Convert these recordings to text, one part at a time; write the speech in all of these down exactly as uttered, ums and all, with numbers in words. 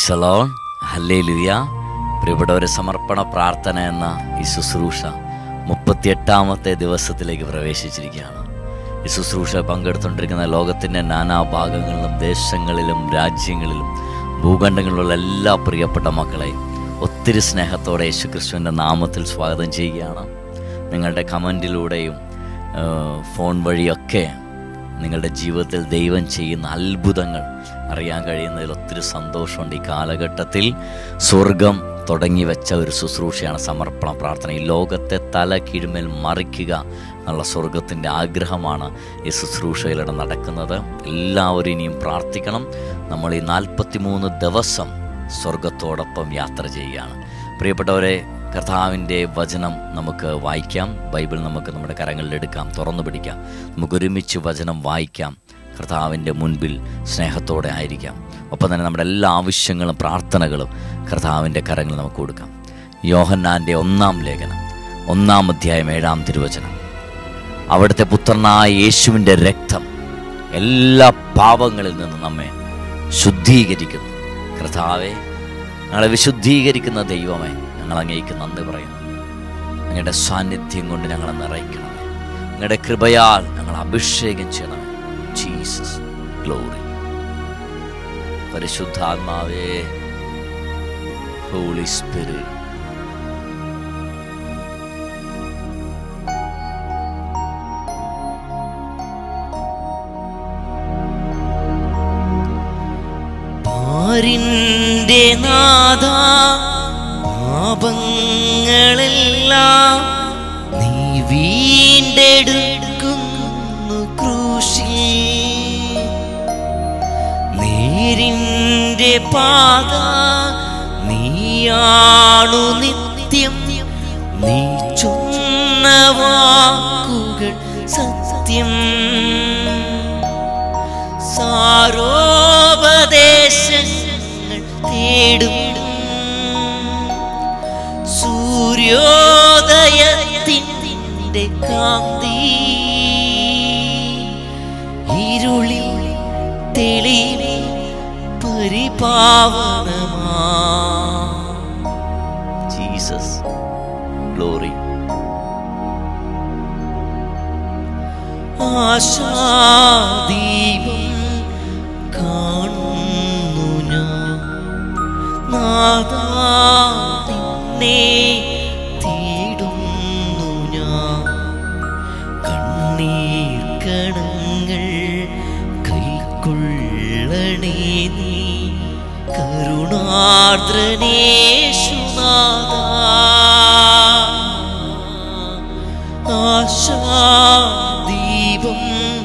Price the lord. Hallelujah. പ്രിയപ്പെട്ടവരെ, സമർപ്പണ പ്രാർത്ഥന എന്ന ഈ ശുശ്രൂഷ മുപ്പത്തിയെട്ടാമത്തെ ദിവസത്തിലേക്ക് പ്രവേശിച്ചിരിക്കുകയാണ്. ഈ ശുശ്രൂഷ പങ്കെടുത്തുകൊണ്ടിരിക്കുന്ന ലോകത്തിൻ്റെ നാനാഭാഗങ്ങളിലും ദേശങ്ങളിലും രാജ്യങ്ങളിലും ഭൂഖണ്ഡങ്ങളിലുള്ള എല്ലാ പ്രിയപ്പെട്ട മക്കളെയും ഒത്തിരി സ്നേഹത്തോടെ യേശുക്രിസ്തുവിൻ്റെ നാമത്തിൽ സ്വാഗതം ചെയ്യുകയാണ്. നിങ്ങളുടെ കമൻറ്റിലൂടെയും ഫോൺ വഴിയൊക്കെ നിങ്ങളുടെ ജീവിതത്തിൽ ദൈവം ചെയ്യുന്ന അത്ഭുതങ്ങൾ അറിയാൻ കഴിയുന്നതിൽ ഒത്തിരി സന്തോഷമുണ്ട്. ഈ കാലഘട്ടത്തിൽ സ്വർഗം തുടങ്ങി വെച്ച ഒരു ശുശ്രൂഷയാണ് സമർപ്പണ പ്രാർത്ഥന. ഈ ലോകത്തെ തല കീഴ്മേൽ മറിക്കുക എന്നുള്ള സ്വർഗത്തിൻ്റെ ആഗ്രഹമാണ് ഈ ശുശ്രൂഷയിലൂടെ നടക്കുന്നത്. എല്ലാവരും ഇനിയും പ്രാർത്ഥിക്കണം. നമ്മൾ ഈ നാൽപ്പത്തി മൂന്ന് ദിവസം സ്വർഗത്തോടൊപ്പം യാത്ര ചെയ്യുകയാണ്. പ്രിയപ്പെട്ടവരെ, കർത്താവിൻ്റെ വചനം നമുക്ക് വായിക്കാം. ബൈബിൾ നമുക്ക് നമ്മുടെ കരങ്ങളിലെടുക്കാം, തുറന്നു പിടിക്കാം. നമുക്കൊരുമിച്ച് വചനം വായിക്കാം. കർത്താവിൻ്റെ മുൻപിൽ സ്നേഹത്തോടെ ആയിരിക്കാം. ഒപ്പം തന്നെ നമ്മുടെ എല്ലാ ആവശ്യങ്ങളും പ്രാർത്ഥനകളും കർത്താവിൻ്റെ കരങ്ങളിൽ നമുക്ക് കൊടുക്കാം. യോഹന്നാൻ്റെ ഒന്നാം ലേഖനം ഒന്നാം അധ്യായം ഏഴാം തിരുവചനം. അവിടുത്തെ പുത്രനായ യേശുവിൻ്റെ രക്തം എല്ലാ പാപങ്ങളിൽ നിന്നും നമ്മെ ശുദ്ധീകരിക്കുന്നു. കർത്താവെ, ഞങ്ങളെ വിശുദ്ധീകരിക്കുന്ന ദൈവമേ, ഞങ്ങൾ അങ്ങേക്ക് നന്ദി പറയുന്നു. അങ്ങയുടെ സാന്നിധ്യം കൊണ്ട് ഞങ്ങളെ നിറയ്ക്കണമേ. അങ്ങയുടെ കൃപയാൽ ഞങ്ങൾ അഭിഷേകം ചെയ്യണമേ. Jesus, glory. പരിശുദ്ധാത്മാവേ, ഹോളി സ്പിരിറ്റ്, പാരിന്റെ നാഥ, പാപങ്ങളെല്ലാം നീ വീണ്ടെടുക്കുന്നു ക്രൂശിൽ. നേരിന്റെ പാത നീയാണു നിത്യം, നീ ചൊന്ന വാക്കുകൾ സത്യം. സാരോപദേശങ്ങൾ തേടും സൂര്യോദയത്തിൻ്റെ കാന്തി, ഇരുളിൽ തെളിവി പരിപാവനമാ. Jesus, glory. ആശാദീപം കാണുന്നു ഞാൻ, നാഥാ നിന്നെ തേടുന്നു ഞാൻ. കണ്ണീർ കണങ്ങൾ കൈക്കൊള്ളണേ നീ, കരുണാർദ്രനേശുനാഥാ. ആശാദീപം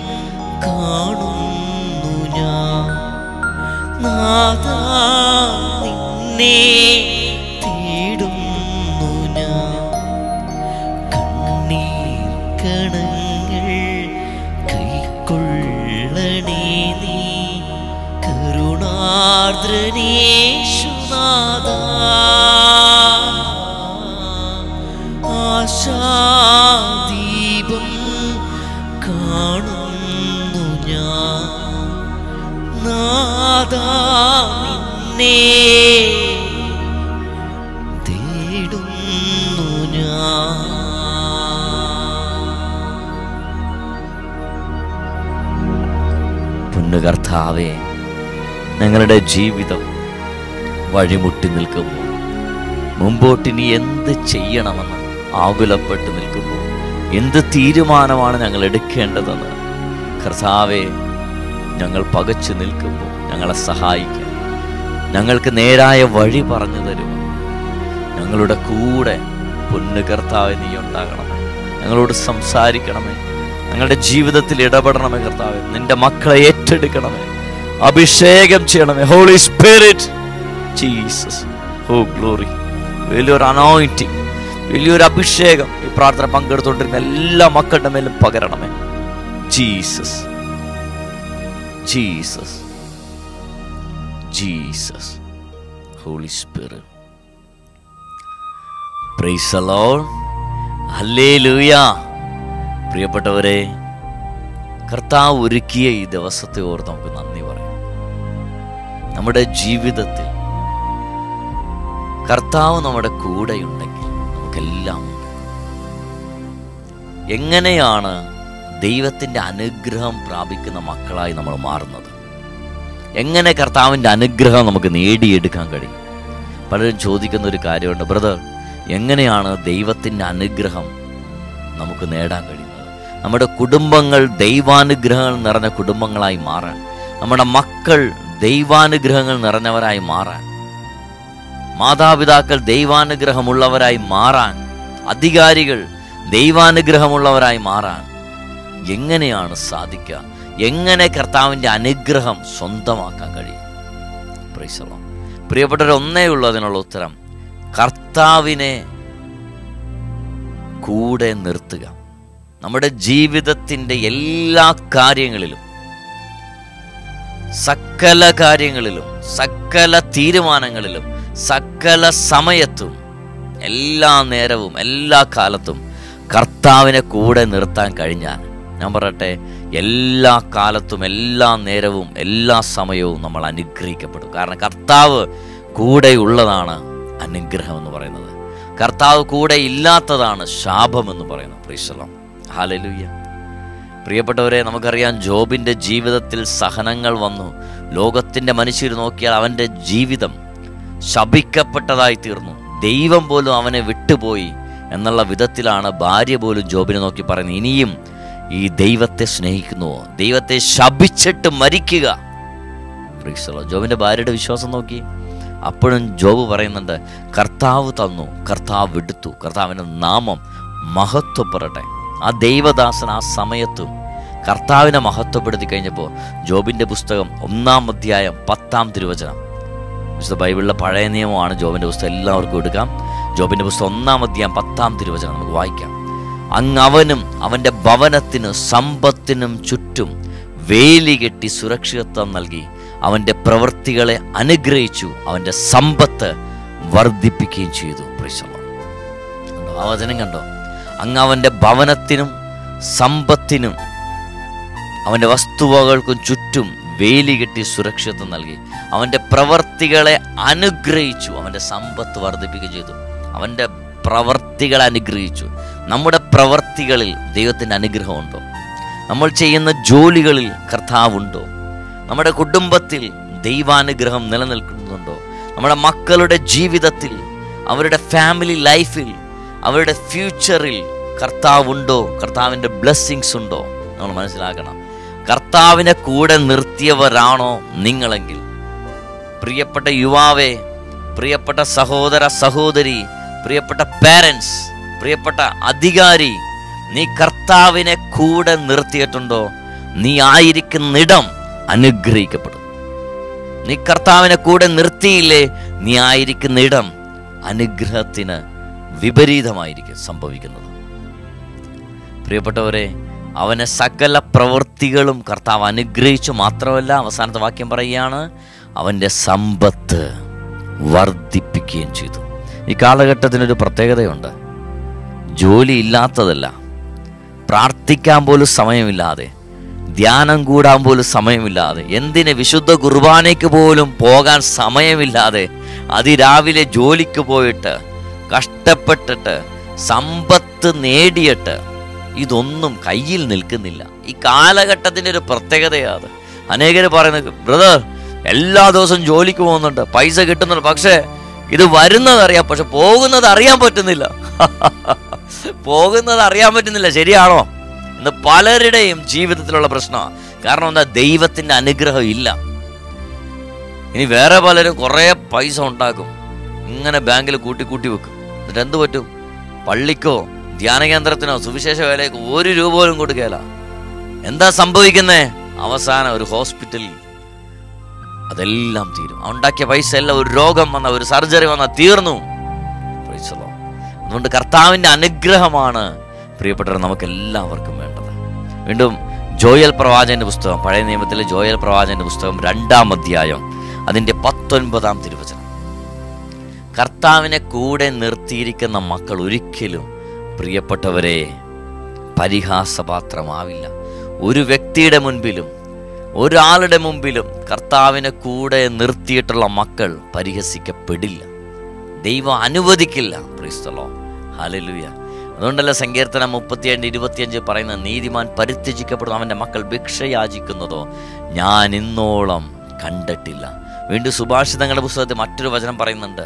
കാണുന്നു ഞാൻ, നാഥാ നിന്നെ തേടുന്നു ഞാൻ. കണ്ണീർ കണങ്ങൾ കൈക്കൊള്ളണേ നീ, കരുണാർദ്രനേശുനാഥാ. ആശാദീപം കാണുന്നു ഞാൻ, നാഥാ നിന്നെ തേടുന്നു ഞാൻ. പൊന്നുകർത്താവേ, ഞങ്ങളുടെ ജീവിതം വഴിമുട്ടി നിൽക്കുമ്പോൾ, മുമ്പോട്ടിനി എന്ത് ചെയ്യണമെന്ന് ആകുലപ്പെട്ട് നിൽക്കുമ്പോൾ, എന്ത് തീരുമാനമാണ് ഞങ്ങൾ എടുക്കേണ്ടതെന്ന് കർത്താവേ ഞങ്ങൾ പകച്ചു നിൽക്കുമ്പോൾ ഞങ്ങളെ സഹായിക്കാൻ, ഞങ്ങൾക്ക് നേരായ വഴി പറഞ്ഞു തരുമോ? ഞങ്ങളുടെ കൂടെ പൊന്നു കർത്താവേ നീ ഉണ്ടാകണമേ. ഞങ്ങളോട് സംസാരിക്കണമേ. ഞങ്ങളുടെ ജീവിതത്തിൽ ഇടപെടണമേ കർത്താവേ. നിന്റെ മക്കളെ ഏറ്റെടുക്കണമേ, അഭിഷേകം ചെയ്യണമേ. Holy spirit, Jesus, O glory. വലിയൊരു അനോയിന്റിങ്, വലിയൊരു അഭിഷേകം ഈ പ്രാർത്ഥന പങ്കെടുത്തുകൊണ്ടിരുന്ന എല്ലാ മക്കളുടെ മേലും പകരണമേ. Jesus, Jesus, Jesus, holy spirit. Praise the lord. Hallelujah. പ്രിയപ്പെട്ടവരെ, കർത്താവ് ഒരുക്കിയ ഈ ദിവസത്തെ ഓർത്ത് നമുക്ക് നന്ദി പറയാം. നമ്മുടെ ജീവിതത്തിൽ കർത്താവ് നമ്മുടെ കൂടെയുണ്ടെങ്കിൽ നമുക്കെല്ലാം ഉണ്ട്. എങ്ങനെയാണ് ദൈവത്തിൻ്റെ അനുഗ്രഹം പ്രാപിക്കുന്ന മക്കളായി നമ്മൾ മാറുന്നത്? എങ്ങനെ കർത്താവിൻ്റെ അനുഗ്രഹം നമുക്ക് നേടിയെടുക്കാൻ കഴിയും? പലരും ചോദിക്കുന്ന ഒരു കാര്യമുണ്ട്, ബ്രദർ, എങ്ങനെയാണ് ദൈവത്തിൻ്റെ അനുഗ്രഹം നമുക്ക് നേടാൻ കഴിയുന്നത്? നമ്മുടെ കുടുംബങ്ങൾ ദൈവാനുഗ്രഹങ്ങൾ നിറഞ്ഞ കുടുംബങ്ങളായി മാറാൻ, നമ്മുടെ മക്കൾ ദൈവാനുഗ്രഹങ്ങൾ നിറഞ്ഞവരായി മാറാൻ, മാതാപിതാക്കൾ ദൈവാനുഗ്രഹമുള്ളവരായി മാറാൻ, അധികാരികൾ ദൈവാനുഗ്രഹമുള്ളവരായി മാറാൻ എങ്ങനെയാണ് സാധിക്കുക? എങ്ങനെ കർത്താവിൻ്റെ അനുഗ്രഹം സ്വന്തമാക്കാൻ കഴിയും? Praise the lord. പ്രിയപ്പെട്ടവർ, ഒന്നേ ഉള്ളൂ അതിനുള്ള ഉത്തരം: കർത്താവിനെ കൂടെ നിർത്തുക. നമ്മുടെ ജീവിതത്തിൻ്റെ എല്ലാ കാര്യങ്ങളിലും, സകല കാര്യങ്ങളിലും, സകല തീരുമാനങ്ങളിലും, സകല സമയത്തും, എല്ലാ നേരവും, എല്ലാ കാലത്തും കർത്താവിനെ കൂടെ നിർത്താൻ കഴിഞ്ഞാൽ, ഞാൻ പറയട്ടെ, എല്ലാ കാലത്തും, എല്ലാ നേരവും, എല്ലാ സമയവും നമ്മൾ അനുഗ്രഹിക്കപ്പെടും. കാരണം കർത്താവ് കൂടെയുള്ളതാണ് അനുഗ്രഹം എന്ന് പറയുന്നത്. കർത്താവ് കൂടെ ഇല്ലാത്തതാണ് ശാപം എന്ന് പറയുന്നത്. Praise the lord. ഹല്ലേലൂയ. പ്രിയപ്പെട്ടവരെ, നമുക്കറിയാം ജോബിൻ്റെ ജീവിതത്തിൽ സഹനങ്ങൾ വന്നു. ലോകത്തിൻ്റെ മനുഷ്യർ നോക്കിയാൽ അവൻ്റെ ജീവിതം ശപിക്കപ്പെട്ടതായി തീർന്നു. ദൈവം പോലും അവനെ വിട്ടുപോയി എന്നുള്ള വിധത്തിലാണ് ഭാര്യ പോലും ജോബിനെ നോക്കി പറയുന്നത്, ഇനിയും ഈ ദൈവത്തെ സ്നേഹിക്കുന്നുവോ? ദൈവത്തെ ശപിച്ചിട്ട് മരിക്കുക. Praise the lord. ജോബിൻ്റെ ഭാര്യയുടെ വിശ്വാസം നോക്കി. അപ്പോഴും ജോബ് പറയുന്നുണ്ട്, കർത്താവ് തന്നു, കർത്താവ് എടുത്തു, കർത്താവിൻ്റെ നാമം മഹത്വപ്പെടട്ടെ. ആ ദൈവദാസൻ ആ സമയത്തും കർത്താവിനെ മഹത്വപ്പെടുത്തി കഴിഞ്ഞപ്പോൾ ജോബിൻ്റെ പുസ്തകം ഒന്നാം അധ്യായം പത്താം തിരുവചനം, വിശുദ്ധ ബൈബിളിലെ പഴയ നിയമമാണ് ജോബിൻ്റെ പുസ്തകം, എല്ലാവർക്കും എടുക്കാം. ജോബിൻ്റെ പുസ്തകം ഒന്നാം അധ്യായം പത്താം തിരുവചനം നമുക്ക് വായിക്കാം. അങ്ങ് അവനും അവൻ്റെ ഭവനത്തിനും സമ്പത്തിനും ചുറ്റും വേലി കെട്ടി സുരക്ഷിതത്വം നൽകി അവൻ്റെ പ്രവൃത്തികളെ അനുഗ്രഹിച്ചു, അവൻ്റെ സമ്പത്ത് വർദ്ധിപ്പിക്കുകയും ചെയ്തു. Praise the lord. കണ്ടോ ആ വചനം? കണ്ടോ? അങ്ങ് അവൻ്റെ ഭവനത്തിനും സമ്പത്തിനും അവൻ്റെ വസ്തുവകൾക്കും ചുറ്റും വേലി കെട്ടി സുരക്ഷിതത്വം നൽകി അവൻ്റെ പ്രവൃത്തികളെ അനുഗ്രഹിച്ചു, അവൻ്റെ സമ്പത്ത് വർദ്ധിപ്പിക്കുകയും ചെയ്തു. അവൻ്റെ പ്രവൃത്തികളെ അനുഗ്രഹിച്ചു. നമ്മുടെ പ്രവൃത്തികളിൽ ദൈവത്തിൻ്റെ അനുഗ്രഹമുണ്ടോ? നമ്മൾ ചെയ്യുന്ന ജോലികളിൽ കർത്താവുണ്ടോ? നമ്മുടെ കുടുംബത്തിൽ ദൈവാനുഗ്രഹം നിലനിൽക്കുന്നുണ്ടോ? നമ്മുടെ മക്കളുടെ ജീവിതത്തിൽ, അവരുടെ ഫാമിലി ലൈഫിൽ, അവരുടെ ഫ്യൂച്ചറിൽ കർത്താവുണ്ടോ? കർത്താവിൻ്റെ ബ്ലെസ്സിങ്സ് ഉണ്ടോ? നമ്മൾ മനസ്സിലാക്കണം. കർത്താവിനെ കൂടെ നിർത്തിയവരാണോ നിങ്ങളെങ്കിൽ, പ്രിയപ്പെട്ട യുവാവേ, പ്രിയപ്പെട്ട സഹോദര സഹോദരി, പ്രിയപ്പെട്ട പാരൻസ്, പ്രിയപ്പെട്ട അധികാരി, നീ കർത്താവിനെ കൂടെ നിർത്തിയിട്ടുണ്ടോ? നീ ആയിരിക്കുന്നിടം അനുഗ്രഹിക്കപ്പെടും. നീ കർത്താവിനെ കൂടെ നിർത്തിയില്ലേ, നീ ആയിരിക്കുന്നിടം അനുഗ്രഹത്തിന് വിപരീതമായിരിക്കും സംഭവിക്കുന്നത്. പ്രിയപ്പെട്ടവരെ, അവനെ സകല പ്രവൃത്തികളും കർത്താവ് അനുഗ്രഹിച്ചു. മാത്രമല്ല, അവസാനത്തെ വാക്യം പറയുകയാണ്, അവൻ്റെ സമ്പത്ത് വർദ്ധിപ്പിക്കുകയും ചെയ്തു. ഈ കാലഘട്ടത്തിനൊരു പ്രത്യേകതയുണ്ട്. ജോലി ഇല്ലാത്തതല്ല, പ്രാർത്ഥിക്കാൻ പോലും സമയമില്ലാതെ, ധ്യാനം കൂടാൻ പോലും സമയമില്ലാതെ, എന്തിന് വിശുദ്ധ കുർബാനയ്ക്ക് പോലും പോകാൻ സമയമില്ലാതെ അതിരാവിലെ ജോലിക്ക് പോയിട്ട് കഷ്ടപ്പെട്ടിട്ട് സമ്പത്ത് നേടിയിട്ട് ഇതൊന്നും കയ്യിൽ നിൽക്കുന്നില്ല. ഈ കാലഘട്ടത്തിൻ്റെ ഒരു പ്രത്യേകതയാണ്. അനേകർ പറയുന്നത്, ബ്രദർ, എല്ലാ ദിവസവും ജോലിക്ക് പോകുന്നുണ്ട്, പൈസ കിട്ടുന്നുണ്ട്, പക്ഷേ ഇത് വരുന്നത് അറിയാം, പക്ഷെ പോകുന്നത് അറിയാൻ പറ്റുന്നില്ല. പോകുന്നത് അറിയാൻ പറ്റുന്നില്ല. ശരിയാണോ? ഇന്ന് പലരുടെയും ജീവിതത്തിലുള്ള പ്രശ്നമാണ്. കാരണം എന്താ? ദൈവത്തിൻ്റെ അനുഗ്രഹം ഇല്ല. ഇനി വേറെ പലരും കുറേ പൈസ ഉണ്ടാക്കും, ഇങ്ങനെ ബാങ്കിൽ കൂട്ടി കൂട്ടി വെക്കും. എന്നിട്ട് എന്ത് പറ്റും? പള്ളിക്കോ ധ്യാന കേന്ദ്രത്തിനോ സുവിശേഷ വേലയ്ക്കോ ഒരു രൂപ പോലും കൊടുക്കുകയില്ല. എന്താ സംഭവിക്കുന്നേ? അവസാനം ഒരു ഹോസ്പിറ്റലിൽ അതെല്ലാം തീരും. ഉണ്ടാക്കിയ പൈസ എല്ലാം, ഒരു രോഗം വന്ന, ഒരു സർജറി വന്ന തീർന്നു. അതുകൊണ്ട് കർത്താവിൻ്റെ അനുഗ്രഹമാണ് പ്രിയപ്പെട്ടവർ നമുക്ക് എല്ലാവർക്കും വേണ്ടത്. വീണ്ടും ജോയൽ പ്രവാചകന്റെ പുസ്തകം, പഴയ നിയമത്തിലെ ജോയൽ പ്രവാചകന്റെ പുസ്തകം രണ്ടാം അധ്യായം അതിൻ്റെ പത്തൊൻപതാം തിരുവചനം. കർത്താവിനെ കൂടെ നിർത്തിയിരിക്കുന്ന മക്കൾ ഒരിക്കലും പ്രിയപ്പെട്ടവരെ പരിഹാസപാത്രമാവില്ല. ഒരു വ്യക്തിയുടെ മുൻപിലും ഒരാളുടെ മുമ്പിലും കർത്താവിനെ കൂടെ നിർത്തിയിട്ടുള്ള മക്കൾ പരിഹസിക്കപ്പെടില്ല. ദൈവം അനുവദിക്കില്ല. Praise the lord. ഹല്ലേലൂയ. അതുകൊണ്ടല്ല സങ്കീർത്തനം മുപ്പത്തിയേഴ് ഇരുപത്തിയഞ്ച് പറയുന്നത്, നീതിമാൻ പരിത്യജിക്കപ്പെടുന്നു, അവൻ്റെ മക്കൾ ഭിക്ഷ യാചിക്കുന്നതോ ഞാൻ ഇന്നോളം കണ്ടിട്ടില്ല. വീണ്ടും സുഭാഷിതങ്ങളുടെ പുസ്തകത്തിൽ മറ്റൊരു വചനം പറയുന്നുണ്ട്,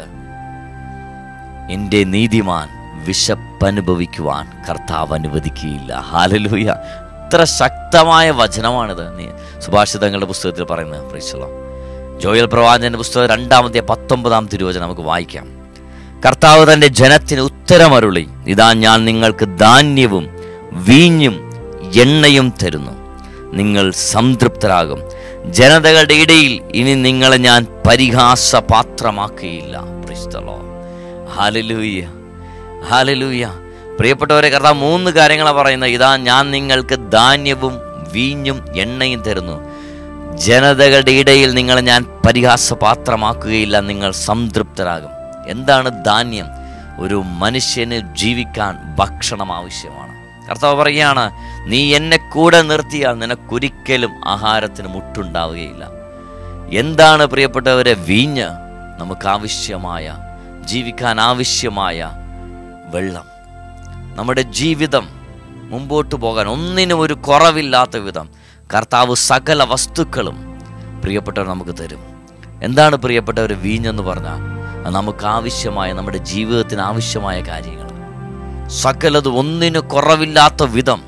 എൻ്റെ നീതിമാൻ വിശപ്പനുഭവിക്കുവാൻ കർത്താവ് അനുവദിക്കുകയില്ല. ഹല്ലേലൂയ. ഇത്ര ശക്തമായ വചനമാണിത് നീ സുഭാഷിതങ്ങളുടെ പുസ്തകത്തിൽ പറയുന്നത്. Praise the Lord. ജോയൽ പ്രവാചകന്റെ പുസ്തകം രണ്ടാമത്തെ പത്തൊമ്പതാം തിരുവചനം നമുക്ക് വായിക്കാം. കർത്താവ് തൻ്റെ ജനത്തിന് ഉത്തരമരുളി, ഇതാ ഞാൻ നിങ്ങൾക്ക് ധാന്യവും വീഞ്ഞും എണ്ണയും തരുന്നു, നിങ്ങൾ സംതൃപ്തരാകും. ജനതകളുടെ ഇടയിൽ ഇനി നിങ്ങളെ ഞാൻ പരിഹാസപാത്രമാക്കുകയില്ല. Praise the lord. Hallelujah, hallelujah. പ്രിയപ്പെട്ടവരെ, കർത്താവ് മൂന്ന് കാര്യങ്ങളാണ് പറയുന്നത്. ഇതാ ഞാൻ നിങ്ങൾക്ക് ധാന്യവും വീഞ്ഞും എണ്ണയും തരുന്നു, ജനതകളുടെ ഇടയിൽ നിങ്ങളെ ഞാൻ പരിഹാസപാത്രമാക്കുകയില്ല, നിങ്ങൾ സംതൃപ്തരാകും. എന്താണ് ധാന്യം? ഒരു മനുഷ്യന് ജീവിക്കാൻ ഭക്ഷണം ആവശ്യമാണ്. കർത്താവ് പറയുകയാണ്, നീ എന്നെ കൂടെ നിർത്തിയാൽ നിനക്കൊരിക്കലും ആഹാരത്തിന് മുട്ടുണ്ടാവുകയില്ല. എന്താണ് പ്രിയപ്പെട്ടവരെ വീഞ്ഞ്? നമുക്ക് ആവശ്യമായ, ജീവിക്കാൻ ആവശ്യമായ വെള്ളം. നമ്മുടെ ജീവിതം മുമ്പോട്ട് പോകാൻ ഒന്നിനും ഒരു കുറവില്ലാത്ത വിധം കർത്താവ് സകല വസ്തുക്കളും പ്രിയപ്പെട്ടവർ നമുക്ക് തരും. എന്താണ് പ്രിയപ്പെട്ടവർ വീഞ്ഞെന്ന് പറഞ്ഞാൽ? നമുക്ക് ആവശ്യമായ, നമ്മുടെ ജീവിതത്തിന് ആവശ്യമായ കാര്യങ്ങൾ സകലതും, ഒന്നിനു കുറവില്ലാത്ത വിധം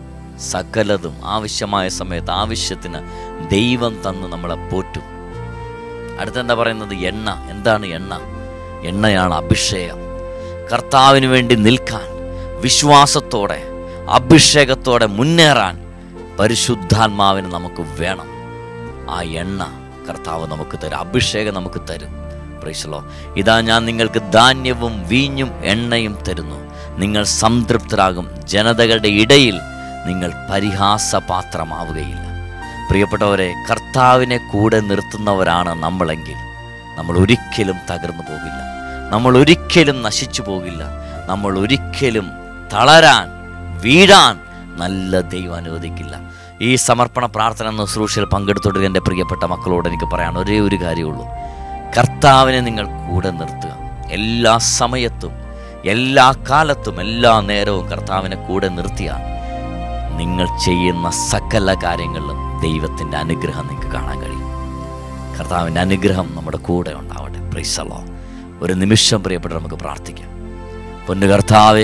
സകലതും ആവശ്യമായ സമയത്ത് ആവശ്യത്തിന് ദൈവം തന്ന് നമ്മളെ പോറ്റും. അടുത്തെന്താ പറയുന്നത്? എണ്ണ. എന്താണ് എണ്ണ? എണ്ണയാണ് അഭിഷേകം. കർത്താവിന് വേണ്ടി നിൽക്കാൻ, വിശ്വാസത്തോടെ അഭിഷേകത്തോടെ മുന്നേറാൻ പരിശുദ്ധാത്മാവിന് നമുക്ക് വേണം. ആ എണ്ണ കർത്താവ് നമുക്ക് തരും, അഭിഷേകം നമുക്ക് തരും. Praise the lord. ഇതാ ഞാൻ നിങ്ങൾക്ക് ധാന്യവും വീഞ്ഞും എണ്ണയും തരുന്നു, നിങ്ങൾ സംതൃപ്തരാകും. ജനതകളുടെ ഇടയിൽ നിങ്ങൾ പരിഹാസപാത്രമാവുകയില്ല. പ്രിയപ്പെട്ടവരെ, കർത്താവിനെ കൂടെ നിർത്തുന്നവരാണ് നമ്മളെങ്കിൽ നമ്മൾ ഒരിക്കലും തകർന്നു പോകില്ല, നമ്മൾ ഒരിക്കലും നശിച്ചു പോകില്ല, നമ്മൾ ഒരിക്കലും തളരാൻ, വീഴാൻ നല്ല ദൈവം അനുവദിക്കില്ല. ഈ സമർപ്പണ പ്രാർത്ഥന എന്ന ശുശ്രൂഷയിൽ പങ്കെടുത്തോട്ട് എൻ്റെ പ്രിയപ്പെട്ട മക്കളോട് എനിക്ക് പറയാൻ ഒരേ ഒരു കാര്യമുള്ളൂ. കർത്താവിനെ നിങ്ങൾ കൂടെ നിർത്തുക. എല്ലാ സമയത്തും, എല്ലാ കാലത്തും, എല്ലാ നേരവും കർത്താവിനെ കൂടെ നിർത്തിയാൽ നിങ്ങൾ ചെയ്യുന്ന സകല കാര്യങ്ങളിലും ദൈവത്തിൻ്റെ അനുഗ്രഹം നിങ്ങൾക്ക് കാണാൻ കഴിയും. കർത്താവിൻ്റെ അനുഗ്രഹം നമ്മുടെ കൂടെ ഉണ്ടാവട്ടെ. Praise the lord. ഒരു നിമിഷം പ്രിയപ്പെട്ട നമുക്ക് പ്രാർത്ഥിക്കാം. പൊന്നു കർത്താവേ,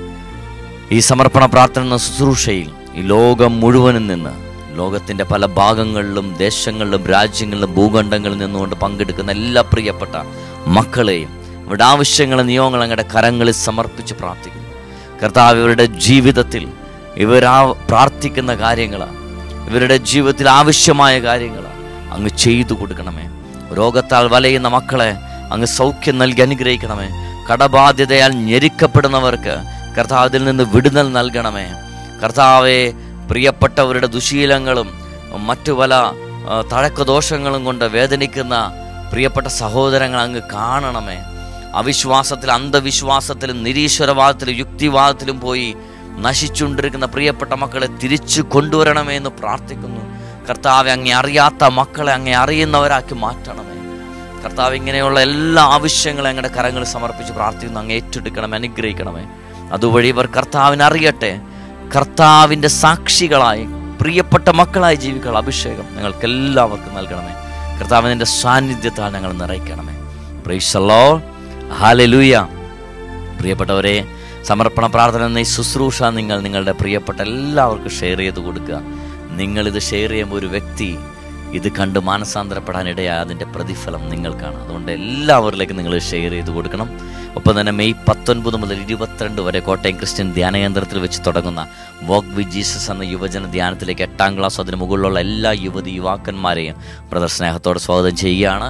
ഈ സമർപ്പണ പ്രാർത്ഥന എന്ന ശുശ്രൂഷയിൽ ഈ ലോകം മുഴുവനും നിന്ന്, ലോകത്തിൻ്റെ പല ഭാഗങ്ങളിലും ദേശങ്ങളിലും രാജ്യങ്ങളിലും ഭൂഖണ്ഡങ്ങളിൽ നിന്നുകൊണ്ട് പങ്കെടുക്കുന്ന എല്ലാ പ്രിയപ്പെട്ട മക്കളെയും ഇവരുടെ ആവശ്യങ്ങളും നിയോഗങ്ങളും അങ്ങയുടെ കരങ്ങളിൽ സമർപ്പിച്ച് പ്രാർത്ഥിക്കുന്നു. കർത്താവ്, ഇവരുടെ ജീവിതത്തിൽ ഇവരാ പ്രാർത്ഥിക്കുന്ന കാര്യങ്ങളാണ്, ഇവരുടെ ജീവിതത്തിൽ ആവശ്യമായ കാര്യങ്ങളാണ് അങ്ങ് ചെയ്തു കൊടുക്കണമേ. രോഗത്താൽ വലയുന്ന മക്കളെ അങ്ങ് സൗഖ്യം നൽകി അനുഗ്രഹിക്കണമേ. കടബാധ്യതയാൽ ഞെരുക്കപ്പെടുന്നവർക്ക് കർത്താവ് അതിൽ നിന്ന് വിടുതൽ നൽകണമേ. കർത്താവെ, പ്രിയപ്പെട്ടവരുടെ ദുശീലങ്ങളും മറ്റു പല തഴക്കദോഷങ്ങളും കൊണ്ട് വേദനിക്കുന്ന പ്രിയപ്പെട്ട സഹോദരങ്ങൾ അങ്ങ് കാണണമേ. അവിശ്വാസത്തിൽ, അന്ധവിശ്വാസത്തിലും നിരീശ്വരവാദത്തിലും യുക്തിവാദത്തിലും പോയി നശിച്ചുകൊണ്ടിരിക്കുന്ന പ്രിയപ്പെട്ട മക്കളെ തിരിച്ചു കൊണ്ടുവരണമേ എന്ന് പ്രാർത്ഥിക്കുന്നു. കർത്താവെ, അങ്ങേ അറിയാത്ത മക്കളെ അങ്ങേ അറിയുന്നവരാക്കി മാറ്റണമേ. കർത്താവ്, ഇങ്ങനെയുള്ള എല്ലാ ആവശ്യങ്ങളും അങ്ങയുടെ കരങ്ങളിൽ സമർപ്പിച്ച് പ്രാർത്ഥിക്കുന്നു. അങ്ങ് ഏറ്റെടുക്കണമേ, അനുഗ്രഹിക്കണമേ. അതുവഴി ഇവർ കർത്താവിനെ അറിയട്ടെ, കർത്താവിൻ്റെ സാക്ഷികളായി പ്രിയപ്പെട്ട മക്കളായി ജീവിക്കാനുള്ള അഭിഷേകം ഞങ്ങൾക്ക് എല്ലാവർക്കും നൽകണമേ. കർത്താവിൻ്റെ സാന്നിധ്യത്താൽ ഞങ്ങൾ നിറയ്ക്കണമേ. Praise the lord. ഹല്ലേലൂയ. പ്രിയപ്പെട്ടവരെ, സമർപ്പണ പ്രാർത്ഥന എന്ന ഈ ശുശ്രൂഷ നിങ്ങൾ നിങ്ങളുടെ പ്രിയപ്പെട്ട എല്ലാവർക്കും ഷെയർ ചെയ്ത് കൊടുക്കുക. നിങ്ങളിത് ഷെയർ ചെയ്യുമ്പോൾ ഒരു വ്യക്തി ഇത് കണ്ട് മാനസാന്തരപ്പെടാനിടയായ അതിൻ്റെ പ്രതിഫലം നിങ്ങൾക്കാണ്. അതുകൊണ്ട് എല്ലാവരിലേക്കും നിങ്ങൾ ഷെയർ ചെയ്ത് കൊടുക്കണം. ഒപ്പം തന്നെ മെയ് പത്തൊൻപത് മുതൽ ഇരുപത്തിരണ്ട് വരെ കോട്ടയം ക്രിസ്ത്യൻ ധ്യാനകേന്ദ്രത്തിൽ വെച്ച് തുടങ്ങുന്ന വോക്ക് വിത്ത് ജീസസ് എന്ന യുവജന ധ്യാനത്തിലേക്ക് എട്ടാം ക്ലാസ് അതിന് മുകളിലുള്ള എല്ലാ യുവതി യുവാക്കന്മാരെയും ബ്രദർ സ്നേഹത്തോടെ സ്വാഗതം ചെയ്യുകയാണ്.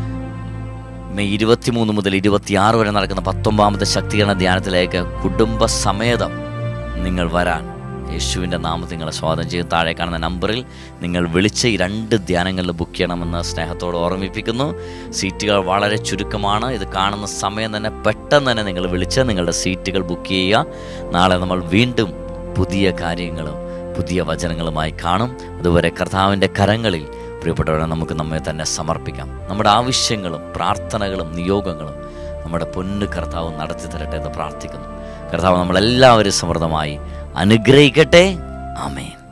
മെയ് ഇരുപത്തിമൂന്ന് മുതൽ ഇരുപത്തിയാറ് വരെ നടക്കുന്ന പത്തൊമ്പതാമത്തെ ശക്തീകരണ ധ്യാനത്തിലേക്ക് കുടുംബസമേതം നിങ്ങൾ വരാൻ യേശുവിൻ്റെ നാമത്തിൽ നിങ്ങളെ സ്വാഗതം ചെയ്ത് താഴെ കാണുന്ന നമ്പറിൽ നിങ്ങൾ വിളിച്ച് ഈ രണ്ട് ധ്യാനങ്ങളിൽ ബുക്ക് ചെയ്യണമെന്ന് സ്നേഹത്തോട് ഓർമ്മിപ്പിക്കുന്നു. സീറ്റുകൾ വളരെ ചുരുക്കമാണ്. ഇത് കാണുന്ന സമയം തന്നെ പെട്ടെന്ന് തന്നെ നിങ്ങൾ വിളിച്ച് നിങ്ങളുടെ സീറ്റുകൾ ബുക്ക് ചെയ്യുക. നാളെ നമ്മൾ വീണ്ടും പുതിയ കാര്യങ്ങളും പുതിയ വചനങ്ങളുമായി കാണും. അതുവരെ കർത്താവിൻ്റെ കരങ്ങളിൽ പ്രിയപ്പെട്ടവരെ നമുക്ക് നമ്മെ തന്നെ സമർപ്പിക്കാം. നമ്മുടെ ആവശ്യങ്ങളും പ്രാർത്ഥനകളും നിയോഗങ്ങളും നമ്മുടെ പൊന്ന് കർത്താവ് നടത്തി തരട്ടെ എന്ന് പ്രാർത്ഥിക്കുന്നു. കർത്താവ് നമ്മളെല്ലാവരും സമൃദ്ധമായി അനുഗ്രഹിക്കട്ടെ. ആമേൻ.